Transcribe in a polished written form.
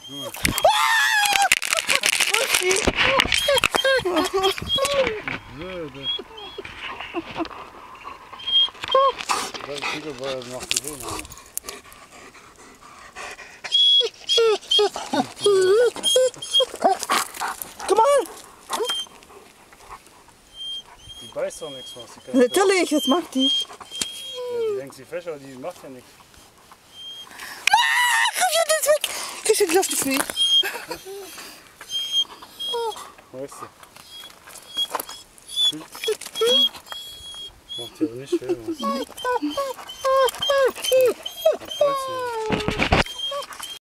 Gut. Das Kiegelbeuer noch gesehen haben. Komm mal! Die beißt doch nichts, was sie kann. Natürlich, was macht die? Ja, die denkt sie fest, aber die macht ja nichts. Christian, das ist weg! Christian, lass dich weg! Weißt du? Macht ja nicht schön was.